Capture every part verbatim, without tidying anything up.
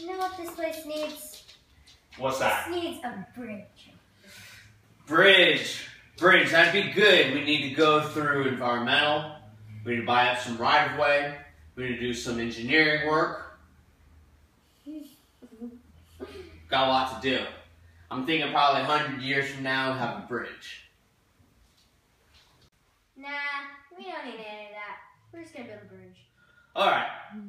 You know what this place needs? What's that? This needs a bridge. Bridge. Bridge, that'd be good. We need to go through environmental. We need to buy up some right-of-way. We need to do some engineering work. Got a lot to do. I'm thinking probably a hundred years from now we'll have a bridge. Nah, we don't need any of that. We're just gonna build a bridge. All right.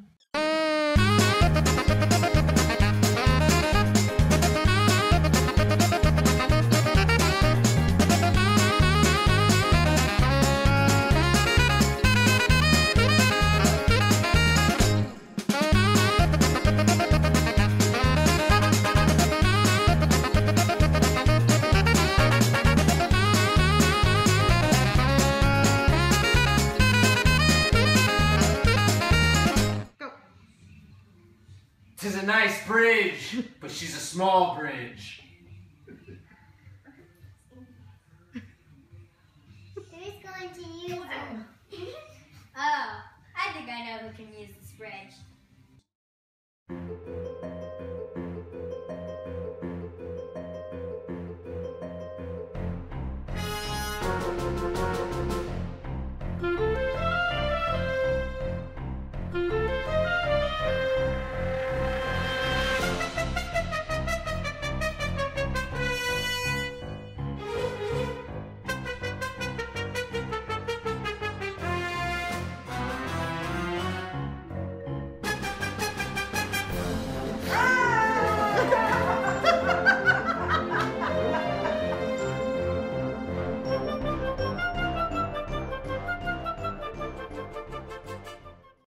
Tis a nice bridge, but she's a small bridge. Who's going to use it? Oh, I think I know who can use this bridge.